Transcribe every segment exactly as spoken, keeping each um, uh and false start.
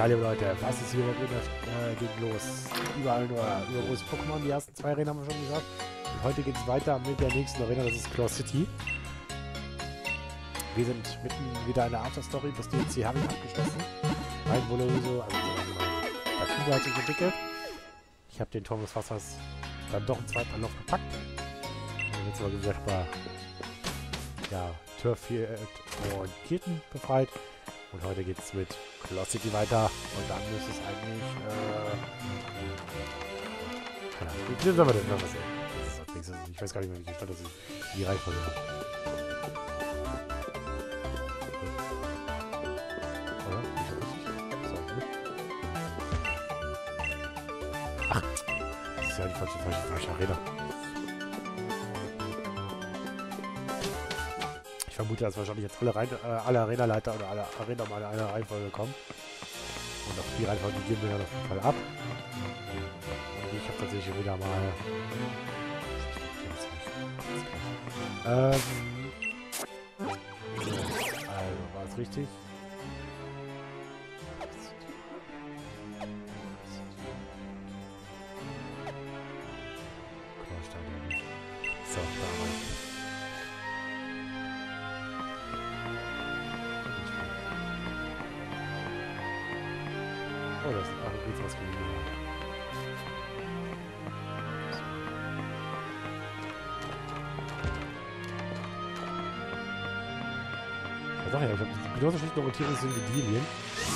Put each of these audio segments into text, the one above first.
Ja, liebe Leute, was ist hier überhaupt äh, geht los? Überall nur übergroße Pokémon. Die ersten zwei Arenen haben wir schon gesagt. Und heute geht es weiter mit der nächsten Arena, das ist Claw City. Wir sind mitten wieder in der After-Story. Das D L C habe ich abgeschlossen. Mein Voloso, also mein Bakugo hat sich entwickelt. Ich habe den Turm des Wassers dann doch einen zweiten Anlauf gepackt. Und jetzt aber gesagt, war ja, Turf hier und Kirten befreit. Und heute geht es mit Claw City weiter. Und dann müsste es eigentlich, äh... keine Ahnung, wie sollen wir das noch was sehen? Das ist als nächstes, ich weiß gar nicht mehr, wie Stadt das ist. Die Reihenfolge hat. Oder? Nicht so richtig? So, gut. Ach, das ist ja die falsche, falsche, falsche Arena. Ich vermute, dass wahrscheinlich jetzt alle, Rein, äh, alle Arena-Leiter oder alle Arena mal in einer Reihenfolge kommen. Und auf die Reihenfolge gehen wir dann auf jeden Fall ab. Und ich habe tatsächlich wieder mal... Ähm... Also, war es richtig? So, da haben wir. Oh, das ist auch gut was gegeben. Ja, sag ja, ich habe genauso schlechte Orientierung sind wie Lilien.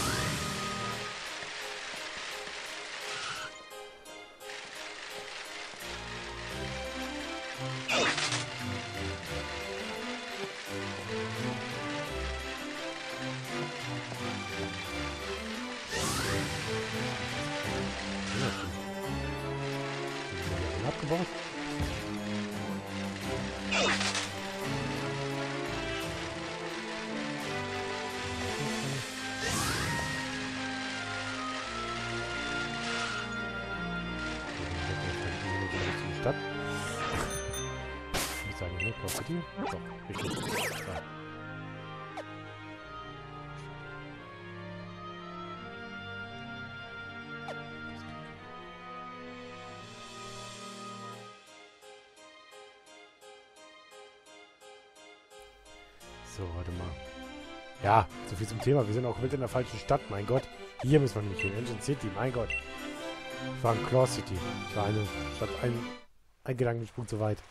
Abgebaut. Stadt. Ich sagen, ne? Claw City? Doch, richtig. Ja. So, warte mal. Ja, so viel zum Thema. Wir sind auch mit in der falschen Stadt, mein Gott. Hier müssen wir nämlich hin. Engine City, mein Gott. Ich war in Claw City. Ich war eine Stadt, ein, ein Gedankensprung zu weit.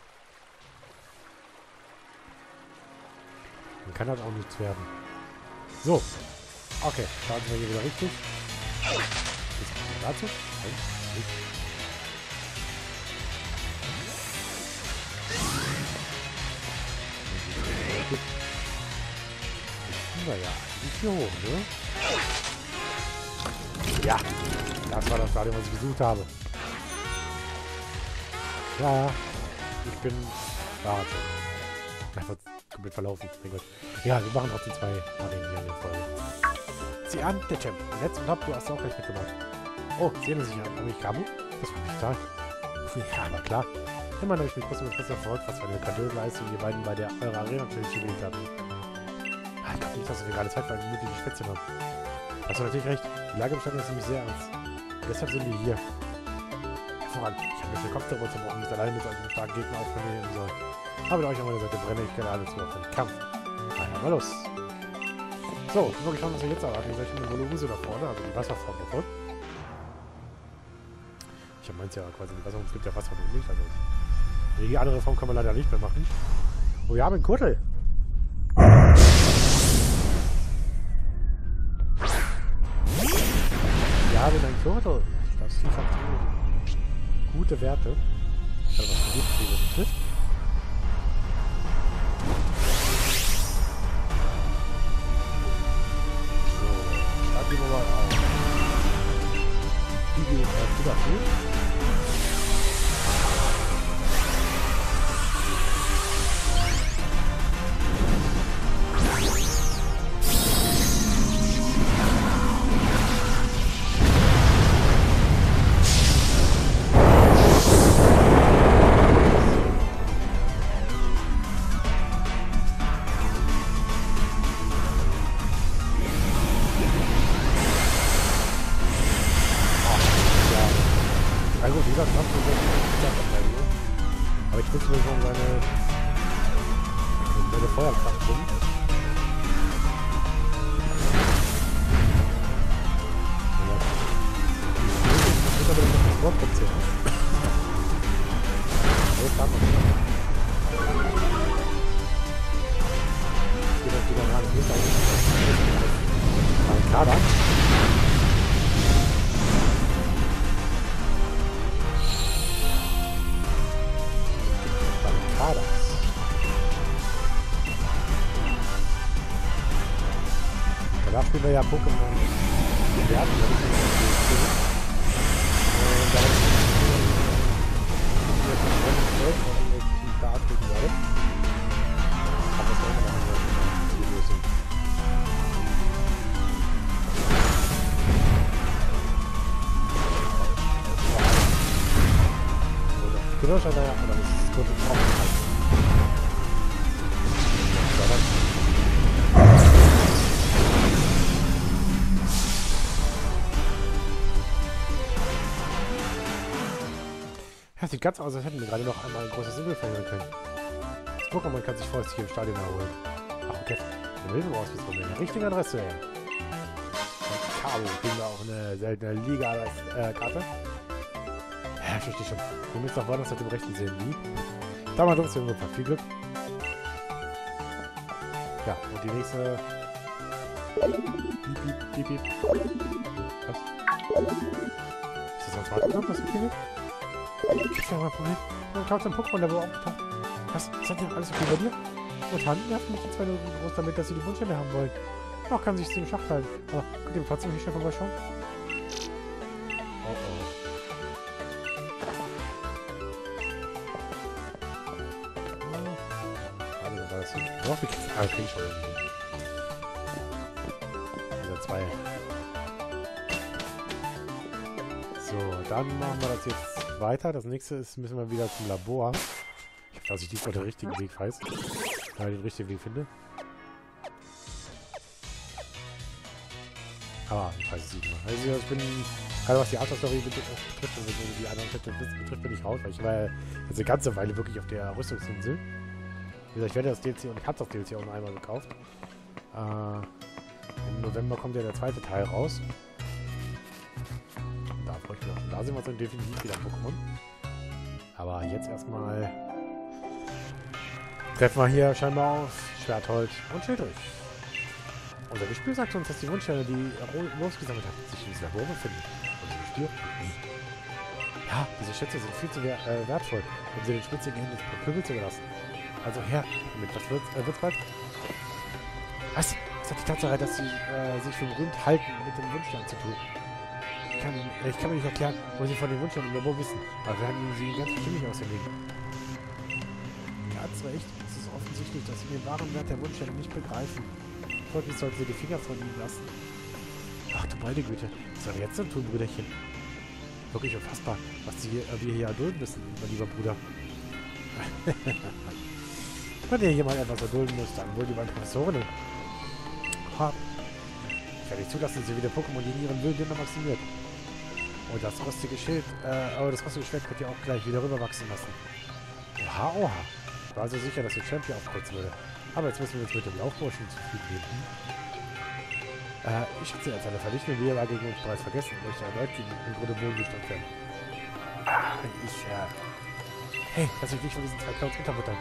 Dann kann das auch nichts werden. So. Okay, starten wir hier wieder richtig. Jetzt kommen wir dazu. Ja, nicht hier hoch, ne? Ja, das war das Stadion, was ich gesucht habe. Ja, ich bin... Ah, einfach komplett verlaufen. Mein Gott. Ja, wir machen trotzdem zwei Arenen hier in der Folge. Sieh an, der Champ. Let's und Hop, du hast auch gleich mitgemacht. Oh, sehen Sie sich an. Aber ich Kamu? Das war mich total. Ja, aber klar. Immerhin habe ich mich groß und besser verfolgt, was für eine Grandiose-Leistung ihr beiden bei der eurer Arena-Challenge gewählt habt. Ich glaube nicht, dass wir gerade Zeit für eine gemütliche Spätzchen haben. Hast du natürlich recht. Die Lage bestand ist nämlich sehr ernst. Und deshalb sind wir hier. Voran. Ich habe mir den Kopf darüber zerbrochen, nicht alleine mit einem starken Gegner aufnehmen soll. Aber da euch an meiner Seite brenne, ich kenne alles nur auf den Kampf. Also mal los. So, ich bin mal gespannt, was wir jetzt erwarten. Gleich mit dem Voloso da vorne, also die Wasserform davon. Ich habe meins ja quasi die Wasserform, es gibt ja Wasserform und nicht. Also die andere Form kann man leider nicht mehr machen. Oh, wir haben einen Gürtel. Ja, wenn ein Gürtel. Das Vieh hat gute Werte. Ich habe was versucht, wie das trifft. So, starten wir mal auf. Die geht äh, wieder viel. Aber ich wusste schon seine, seine Feuerkraft rum. Ich muss aber noch das Wort erzählen. Jetzt haben wir es. Ich gehe das wieder rein. Hier ist eigentlich mein Kader. Danach spielen wir ja Pokémon Werten. Und da ist es da abgeben werde. Aber das wäre immer noch eine Lösung. Genau, scheint er ja, aber das ist gut im Aufenthalt. Ja, sieht ganz aus, als hätten wir gerade noch einmal ein großes Signal verhindern können. Das Pokémon kann sich vorerst hier im Stadion erholen. Ach, okay. Eine Hilfeausrüstung mit der richtigen Adresse. Und Cabo kriegen wir auch eine seltene Liga-Karte. Ja, ich verstehe schon. Wir müssen noch woanders mit dem Rechten sehen. Wie? Da mal los, Junge. Viel Glück. Ja, und die nächste... Piep, piep, piep, piep. Was? Ist das ein zweiter Knopf, das klingelt? Das ist ja mein Problem. Man kauft ein Pokémon, der wohl aufgetaucht. Was? Ist das denn alles okay bei dir? Momentan nerven mich die zwei nur groß damit, dass sie die Wunschstelle haben wollen. Noch kann sich zu dem Schacht halten. Aber könnt ihr trotzdem nicht schnell vorbeischauen? Oh oh. Also, war das hin? Doch, wir kriegen es. Ah, krieg ich schon irgendwie. Dieser zwei. So, dann machen wir das jetzt weiter. Das nächste ist, müssen wir wieder zum Labor. Ich glaube, dass ich diesmal den richtigen Weg weiß. Weil ich den richtigen Weg finde. Aber ich weiß es nicht mehr. Also ich bin, gerade was die After-Story betrifft, also die anderen Städte betrifft, bin ich raus, weil ich war ja jetzt eine ganze Weile wirklich auf der Rüstungsinsel. Wie gesagt, ich werde das D L C und ich habe das D L C auch noch einmal gekauft. Äh, Im November kommt ja der zweite Teil raus. Da freue ich mich auch. Da sind wir dann definitiv wieder Pokémon. Aber jetzt erstmal treffen wir hier scheinbar auf Schwertholz und Schildrich. Unser Gespür sagt uns, dass die Wunschsterne, die Rose gesammelt hat, sich in diesem Labor befinden. Unser Gespür? Ja, diese Schätze sind viel zu wer äh, wertvoll, um sie den schmutzigen Händen des Pöbels zu überlassen. Also her, damit was wird's, äh, wird's bald? Was? Was hat die Tatsache, dass sie äh, sich für berühmt halten, mit dem Wunschstern zu tun? Ich kann, äh, ich kann mir nicht erklären, wo sie von den Wunschsternen im Labor wissen, aber wir werden sie ganz bestimmt nicht auserlegen. Ja, das war echt. Es ist offensichtlich, dass sie den wahren Wert der Wunschsterne nicht begreifen. Folglich sollten sie die Finger von ihm lassen. Ach du meine Güte, was soll jetzt denn tun, Brüderchen? Wirklich unfassbar, was die, äh, wir hier erdulden müssen, mein lieber Bruder. Wenn ihr jemand etwas erdulden muss, dann wohl die beiden Professorinnen. Ha. Ich werde nicht zulassen, dass sie wieder Pokémon gegen ihren Willen immer maximiert. Und das rostige Schild, äh, aber das rostige Schwert könnt ihr auch gleich wieder rüberwachsen lassen. Oha, oha. Ich war so sicher, dass der Champion aufkreuzen würde. Aber jetzt müssen wir uns mit dem Laufburschen zufrieden geben. Äh, ich schätze, als eine vernichtende Niederlage gegen uns bereits vergessen und möchte erneut gegen den Grunde Boden gestanden werden. Ah, ich, äh... Hey, lass mich nicht von diesen zwei Clowns unterbuttern.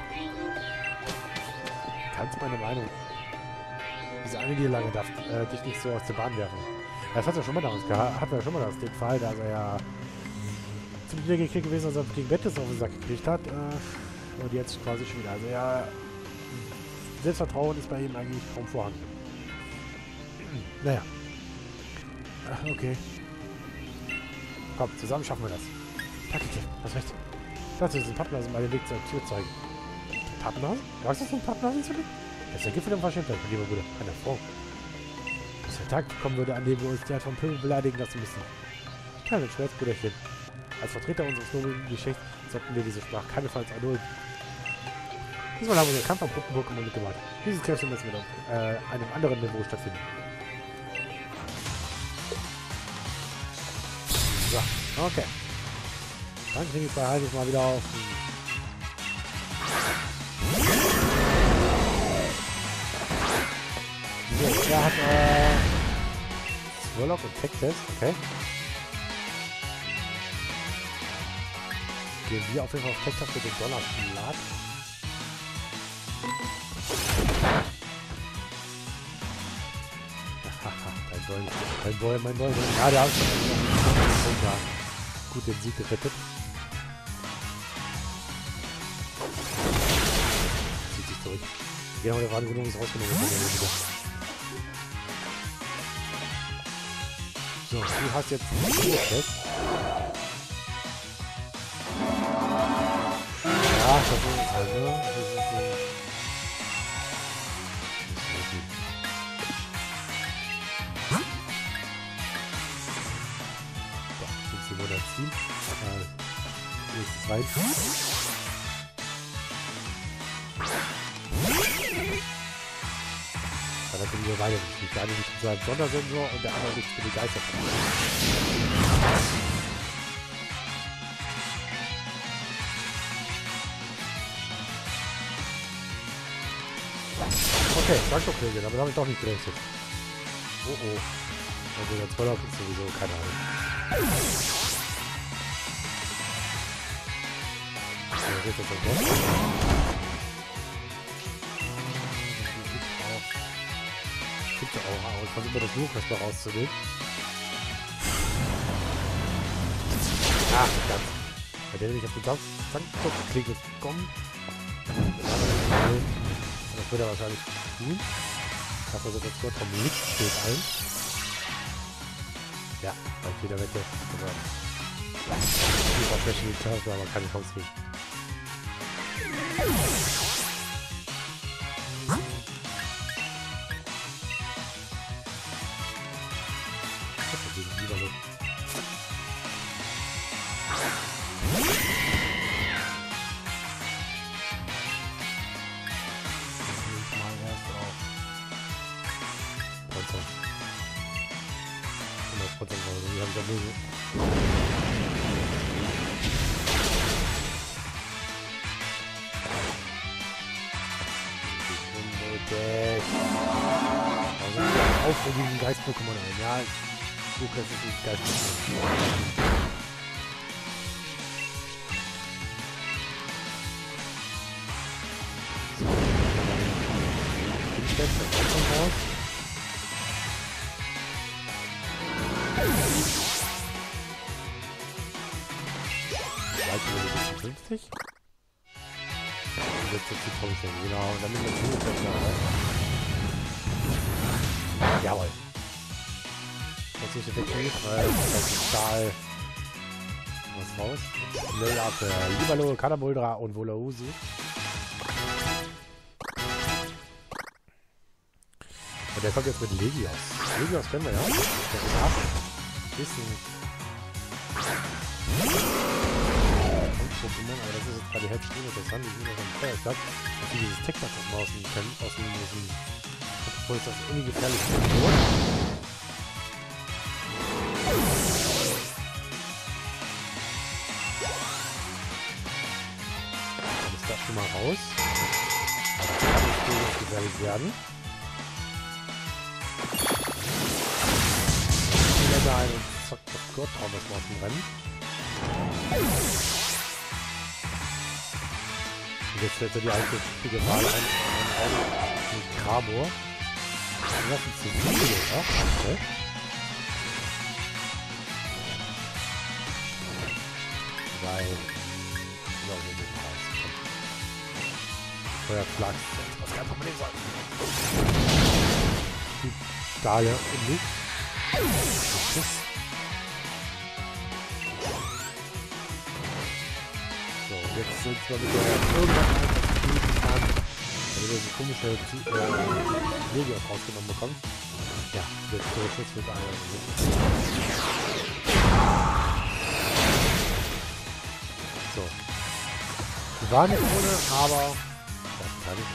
Ganz meine Meinung. Diese eine Niederlage darf äh, dich nicht so aus der Bahn werfen. Das hat ja schon mal damals gehabt. Hatten wir ja schon mal das den Fall, dass er ja zum Niedergekriegt gewesen, als er gegen Bettes auf den Sack gekriegt hat. Äh, und jetzt quasi schon wieder. Also ja... Selbstvertrauen ist bei ihm eigentlich kaum vorhanden. Naja. Ach, okay. Komm, zusammen schaffen wir das. Takike, hast recht. Dazu ist ein Pappnasen mal den Weg zur Tür zeigen. Pappnasen? Magst du so einen Pappnasen zu legen? Das ist der Gipfel der Unverschämtheit, mein lieber Bruder. Eine Frau. Dass der Tag kommen würde, an dem wir uns der vom Pöbel beleidigen lassen müssen. Kleines Schwertbrüderchen. Als Vertreter unseres noblen Geschlechts sollten wir diese Sprache keinesfalls ernullen. Diesmal haben wir unseren Kampf am Puppen-Pokémon mitgemacht. Dieses Kämpfe müssen wir auf äh, einem anderen Niveau stattfinden. So, okay. Dann kriege ich bei Heilig mal wieder auf. So, er hat äh, Swirlock und Tech-Test, okay. Gehen wir auf jeden Fall auf Tech-Test für den Donnerschlag. Dein Boy, mein Boy, mein Boy. Ja, der hat schon gut den Sieg gerettet. Zieht sich durch. Genau, der Radegenung ist rausgenommen. So, du hast jetzt Test. Ja, das ist also. Das ist so. hundertziehen. Äh, ist weit. Dann hatten wir beide nicht. Der eine nicht mit seinem Sondersensor und der andere nicht für die Geister. Okay, danke Kollege, damit habe ich doch nicht gerechnet. Oh oh. Also der Zoller ist sowieso keine Ahnung. So, geht das dann doch. Gibt ja auch aus, von über das Lukas da rauszunehmen. Ah, verdammt. Bei der nämlich auf den Sandkopf gekommen. Das wird er wahrscheinlich tun. Dafür wird das Wort vom Licht steht ein. Ja, bei jeder Wette. Aber die Oberfläche liegt da, aber keine Chance gegen. Das ist lieber so. Wir haben da Möse. Unnötig. Also ein aufregigen Geist-Pokémon ein. Ja, Lukas ist ein Geist-Pokémon. Ich stelle das auch raus. fünfzig. Und jetzt ist die Function, genau. Und dann nehmen wir die Function auf. Jawohl. Das ist effektiv, weil das ist Stahl. Was raus? Schnell ab. Libalo, Kadabuldra und Volausi. Und der kommt jetzt mit Legios. Legios kennen wir ja. Der ist ab. Bisschen. Pokémon, aber das ist jetzt gerade halt schon interessant. Die sind noch am Feuerstadt, dass die dieses Tech-Tag aus dem kennen, aus dem diesem, obwohl es das irgendwie gefährlich ist. Dann ist das schon mal raus. Aber das kann nicht durchaus gefährlich werden. Wieder ein und zack, oh Gott, hauen wir es mal aus dem Rennen. Jetzt stellt er die einzige Wahl ein, mit Krabor. Das ist zu viel, ja? Okay. Weil, ja, wir sind raus. Feuerschlag, was kein Problem sein. Die Stahle im Luft. Jetzt sind wir mit der irgendwann einfach spielen kann, weil wir diese komische äh, Legios rausgenommen bekommen. Ja, jetzt der Schutz wird einer. So. Die waren nicht ohne, aber das kann ich.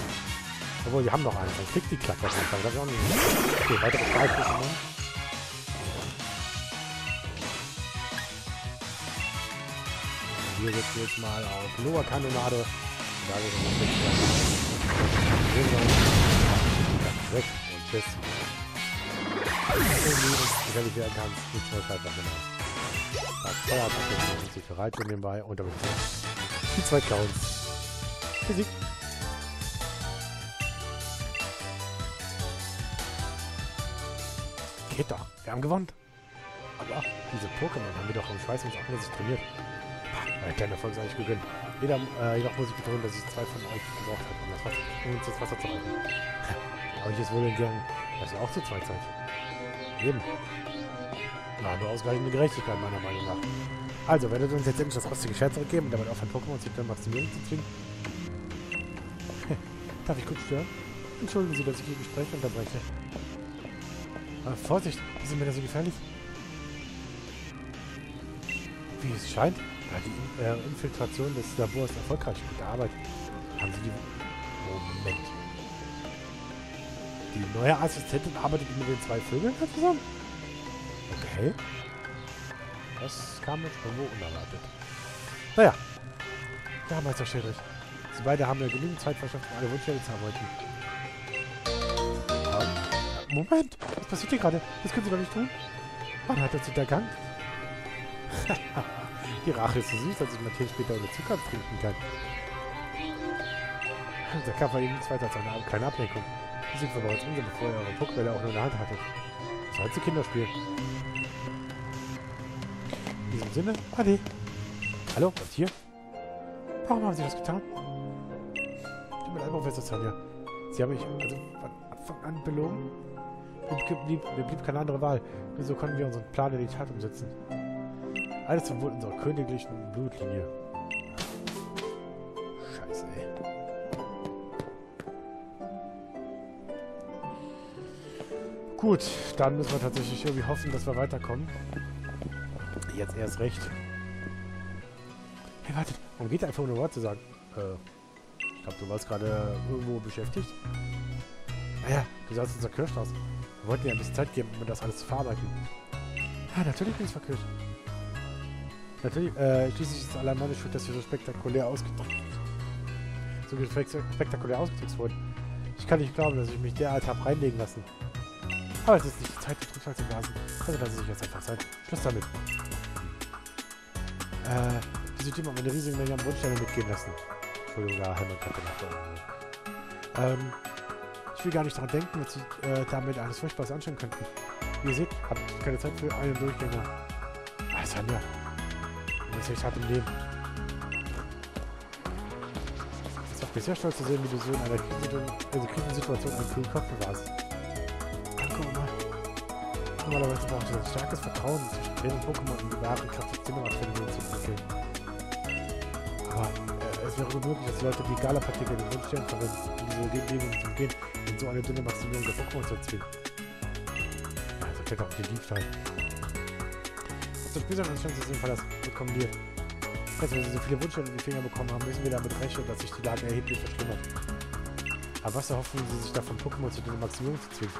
Obwohl, wir haben noch einen. Dann kriegt die Klappe auf jeden Fall. Das ist auch nicht. Okay, weitere Stahlpokémon. Wir setzen jetzt mal auf Loa Kanonade. Da wird es nicht weg und tschüss. Wie ich werden kann, nichts mehr einfach genau. Das Feuerattacke und sie verreiht nebenbei und damit die zwei Counts. Physik. Geht doch. Wir haben gewonnen. Aber diese Pokémon haben wir doch im Schweiß uns auch trainiert. Ein kleiner Erfolg ist eigentlich gegönnt. Jeder, äh, jedoch muss ich betonen, dass ich zwei von euch gebraucht habe, um, das Wasser, um uns das Wasser zu halten. Aber ich es wohl entgegen, dass ihr auch zu zweit seid. Eben. Na, nur ausreichende Gerechtigkeit, meiner Meinung nach. Also, werdet ihr uns jetzt endlich das rostige Schwert zurückgeben und damit aufhören, Pokémon zu maximieren zu zwingen? Darf ich kurz stören? Entschuldigen Sie, dass ich Ihr Gespräch unterbreche. Aber Vorsicht, die sind mir da so gefährlich. Wie es scheint, war die äh, Infiltration des Labors erfolgreich. Gute Arbeit. Haben Sie die... Moment. Die neue Assistentin arbeitet mit den zwei Vögeln zusammen? Okay. Das kam jetzt irgendwo unerwartet. Naja. Ja, Meister Schädrich. Sie beide haben ja genügend Zeit verschafft, um alle Wunschstelle zu arbeiten. Ja. Moment! Was passiert hier gerade? Das können Sie doch nicht tun. Wann hat er uns hintergangen? Die Rache ist so süß, dass ich Matthias später ohne Zucker trinken kann. Der Kampf war eben nichts weiter als eine kleine Ablenkung. Die sind aber jetzt unser, bevor ihr eure Puckwelle auch nur in der Hand hattet. Das war jetzt ein Kinderspiel. In diesem Sinne, Ade. Hallo, was hier? Warum haben Sie das getan? Ich bin ein Professor Sonja. Sie haben mich also von Anfang an belogen. Mir blieb, mir blieb keine andere Wahl. Nur so konnten wir unseren Plan in die Tat umsetzen. Alles zum Wohl unserer königlichen Blutlinie. Scheiße, ey. Gut, dann müssen wir tatsächlich irgendwie hoffen, dass wir weiterkommen. Jetzt erst recht. Hey, wartet. Warum geht einfach ohne Wort zu sagen? Äh, ich glaube, du warst gerade irgendwo beschäftigt. Naja, du sahst uns verkürscht aus. Wir wollten dir ein bisschen Zeit geben, um das alles zu verarbeiten. Ja, natürlich bin ich verkürscht. Natürlich, äh, schließlich ist es allein meine Schuld, dass wir so spektakulär ausgedrückt so spektakulär ausgedrückt wurden. Ich kann nicht glauben, dass ich mich derart habe reinlegen lassen. Aber es ist nicht die Zeit, die Trübsal zu blasen. Also lasse ich jetzt einfach sein. Schluss damit. Äh, diese Typen haben eine riesige Menge an Wunschstellen mitgehen lassen. Entschuldigung, da Helmut hatte nach da Ähm, ich will gar nicht daran denken, dass sie äh, damit alles Furchtbares anstellen könnten. Wie ihr seht, habe ich keine Zeit für einen Durchgänger. Ah, Sonja. Du bist echt hart im Leben. Es macht mich sehr stolz zu sehen, wie du so in einer Krisensituation einen kühlen Kopf bewahrst. Danke, Oma. Normalerweise braucht es ein starkes Vertrauen zwischen Trainer und Pokémon, um die wahre Kraft des Zimmerphänomens zu entwickeln. Aber äh, es wäre unmöglich, dass die Leute die Gala-Partikel in den Wunschstern verwenden, um diese Umgebung zu umgehen und so eine dünne Maximierung der Pokémon zu erzwingen. Also fällt auch den Diebstahl. Das Spiel soll uns schon zu sehen, weil das wird kombiniert. Falls wir so viele Wunschstellen in die Finger bekommen haben, müssen wir damit rechnen, dass sich die Lage erheblich verschlimmert. Aber was erhoffen Sie sich davon, Pokémon zu dünner Maximierung zu zwingen?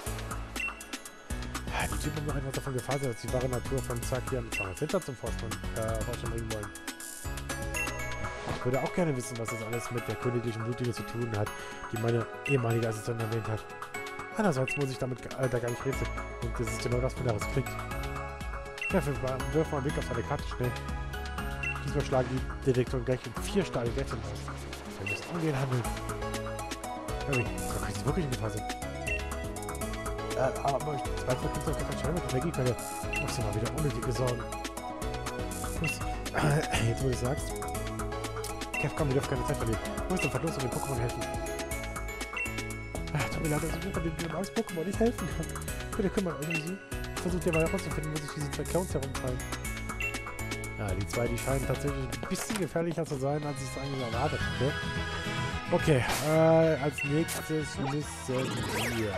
Die Typen haben noch etwas davon gefasst, dass die wahre Natur von Zakia und Zahnazinter zum Vorstand äh, bringen wollen. Ich würde auch gerne wissen, was das alles mit der königlichen Blutlinie zu tun hat, die meine ehemalige Assistentin erwähnt hat. Andererseits muss ich damit äh, da gar nicht rätseln. Und das ist genau das, von der es klingt. Ja, wir werfen mal einen Blick auf seine Karte schnell. Diesmal schlagen die Detektoren gleich in vier Steine Glättchen aus. Wir müssen umgehen handeln. Harry, da kann ich wirklich in Gefahr sind. Äh, aber ich zweifle, dass das kein Schein mit Energiequelle. Ich muss dir mal wieder unnötige Sorgen. Los. Äh, jetzt, wo du es sagst. Kev, komm, wir dürfen keine Zeit verlieren. Du musst dem verlorenen Pokémon helfen. Ach, tut mir leid, dass ich mir von dem Angst Pokémon nicht helfen kann. Bitte kümmert euch um sie. Versucht ihr mal herauszufinden, wo sich diese zwei Clowns herumfallen. Ja, die zwei, die scheinen tatsächlich ein bisschen gefährlicher zu sein, als ich es eigentlich erwartet hätte. Okay, äh, als nächstes müssen wir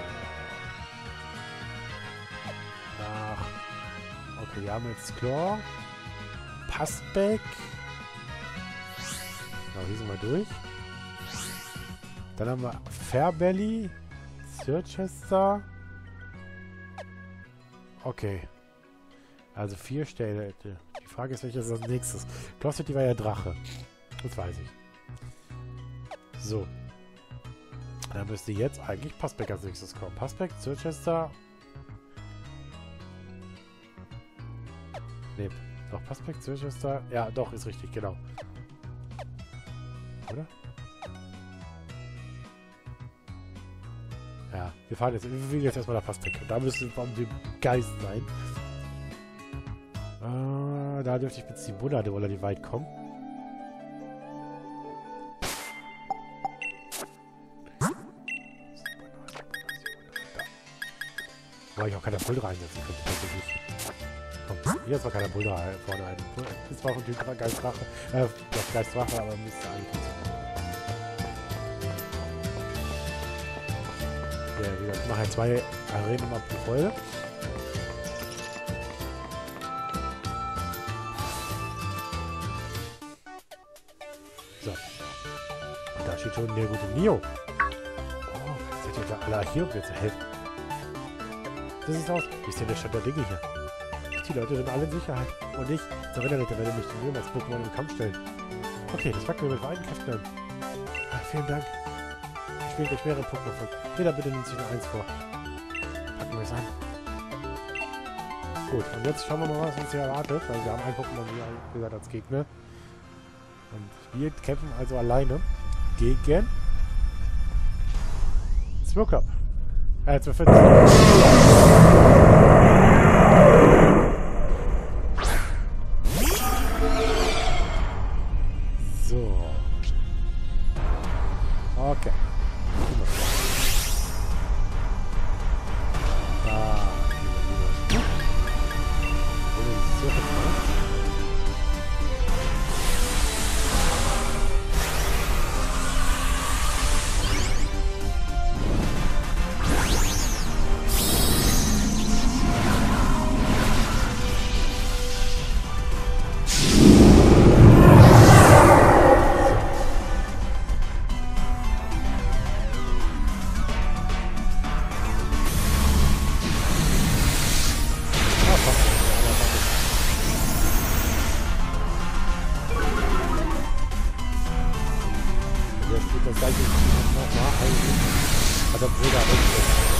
nach... Okay, wir haben jetzt Claw, Passback. Genau, hier sind wir durch. Dann haben wir Fairbelly, Sirchester. Okay. Also vier Städte. Die Die Frage ist, welches ist als nächstes? Cloud City war ja Drache. Das weiß ich. So. Dann müsste jetzt eigentlich Passback als nächstes kommen. Passback, Chichester. Ne, doch, Passback, Chichester. Ja, doch, ist richtig, genau. Oder? Ja, wir fahren jetzt, wir fliegen jetzt erstmal nach Passback. Da müsste es von dem Geist sein. Äh, da dürfte ich mit Simona relativ weit kommen. Wo ich auch keine Boulder einsetzen könnte, tatsächlich. Komm, hier ist zwar keine Boulder vorne ein. Ist zwar von Typ Geistdrache, äh, das Geistdrache, aber müsste eigentlich nicht so. Ja, wie gesagt, ich mache ja zwei Arenen ab pro Folge. So. Und da steht schon der gute Nio. Oh, seid ihr da alle hier, um mir zu helfen? Das ist aus. Wie ist denn der Stand der Dinge hier? Die Leute sind alle in Sicherheit. Und ich, zur Erinnerung, werde mich den als Pokémon im Kampf stellen. Okay, das packen wir mit beiden Kräften an. Ah, vielen Dank. Ich spiele gleich mehrere Pokémon von. Jeder bitte nimmt sich nur eins vor. Packen wir es an. Gut, und jetzt schauen wir mal, was uns hier erwartet. Weil wir haben ein Pokémon, wie gesagt, als Gegner. Und wir kämpfen also alleine gegen Smoker. Äh, jetzt befinden So. Okay. Da. Das gleiche nochmal eigentlich. Hat der Bruder recht.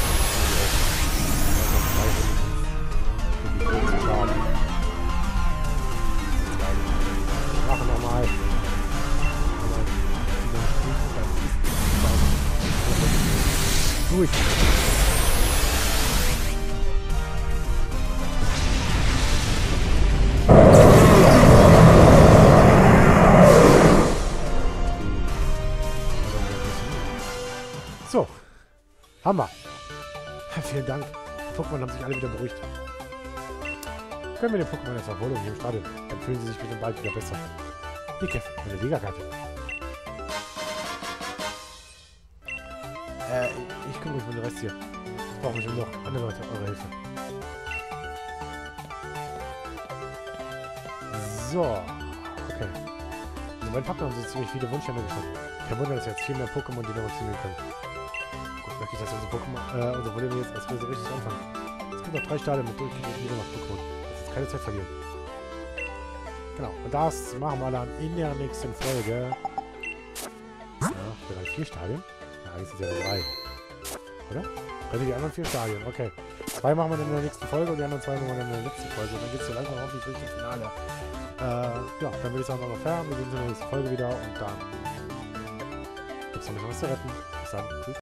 Wir machen nochmal. Durch. So. Hammer. Vielen Dank. Die Pokémon haben sich alle wieder beruhigt. Können wir den Pokémon jetzt Erholung hier im Stadion? Dann fühlen sie sich mit dem bald wieder besser. Hier, Kev, meine Liga-Karte. Äh, ich kümmere mich um den Rest hier. Ich brauche bestimmt noch andere Leute, eure Hilfe. So. Okay. In meinem Partner haben sie ziemlich viele Wunschstände geschaffen. Kein Wunder, dass jetzt viel mehr Pokémon, die noch uns ziehen können. Gut, möchte ich, dass unsere Pokémon, äh, unsere Probleme jetzt erst so richtig anfangen. Es gibt noch drei Stadien mit durchgehenden wieder nach Pokémon. Jetzt keine Zeit verlieren. Genau, und das machen wir dann in der nächsten Folge. Ja, vielleicht vier Stadien. Ja, eigentlich sind es ja drei. Oder? Also die anderen vier Stadien, okay. Zwei machen wir dann in der nächsten Folge und die anderen zwei machen wir dann in der letzten Folge. Und dann geht es so langsam hoffentlich Richtung Finale. Äh, ja, dann würde ich sagen, mal fern. Wir sehen uns in der nächsten Folge wieder und dann gibt es noch ein bisschen was zu retten. Bis dann. Tschüss.